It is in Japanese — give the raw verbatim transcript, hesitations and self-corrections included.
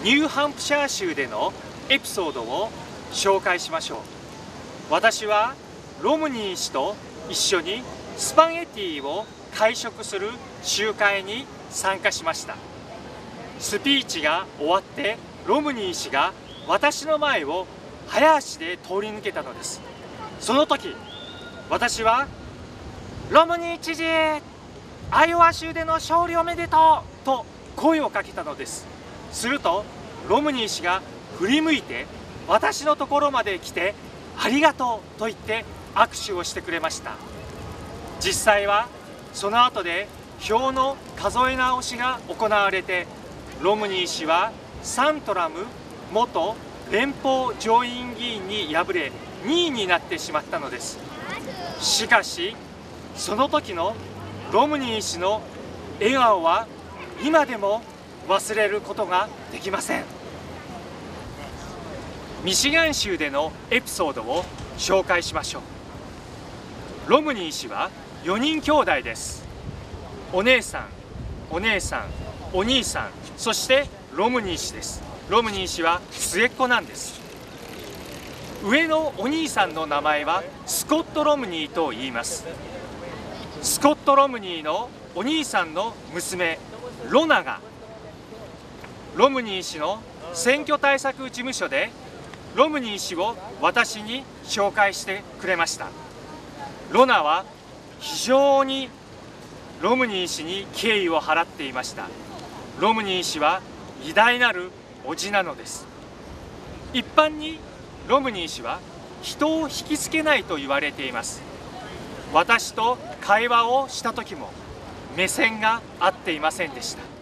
ニューハンプシャー州でのエピソードを紹介しましょう。私はロムニー氏と一緒にスパゲティを会食する集会に参加しました。スピーチが終わってロムニー氏が私の前を早足で通り抜けたのです。その時私は「ロムニー知事、アイオワ州での勝利おめでとう!」と声をかけたのです。するとロムニー氏が振り向いて私のところまで来て「ありがとう!」と言って握手をしてくれました。実際はその後で票の数え直しが行われて、ロムニー氏はサントラム元連邦上院議員に敗れにいになってしまったのです。しかしその時のロムニー氏の笑顔は今でも忘れることができません。ミシガン州でのエピソードを紹介しましょう。ロムニー氏はよにん兄弟です。お姉さん、お姉さん、お兄さん、そしてロムニー氏です。ロムニー氏は末っ子なんです。上のお兄さんの名前はスコット・ロムニーと言います。スコット・ロムニーのお兄さんの娘ロナがロムニー氏の選挙対策事務所でロムニー氏を私に紹介してくれました。ロナは非常にロムニー氏に敬意を払っていました。ロムニー氏は偉大なる叔父なのです。一般にロムニー氏は人を引きつけないと言われています。私と会話をした時も目線が合っていませんでした。